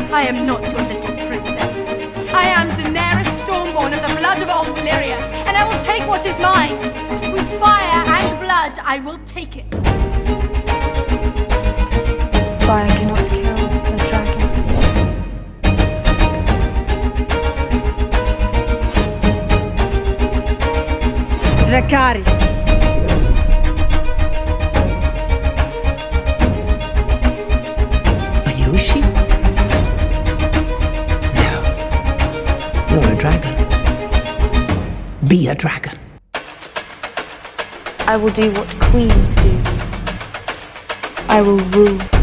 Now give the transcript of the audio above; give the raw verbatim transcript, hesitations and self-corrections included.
I am not your little princess. I am Daenerys Stormborn of the blood of all Valyria, and I will take what is mine. With fire and blood, I will take it. Fire cannot kill the dragon. Dracarys. Are you a sheep? No. You're a dragon. Be a dragon. I will do what queens do. I will rule.